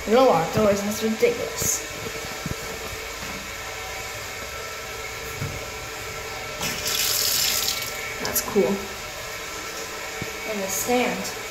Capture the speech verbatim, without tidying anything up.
You're gonna lock doors, that's ridiculous. That's cool. And the stand.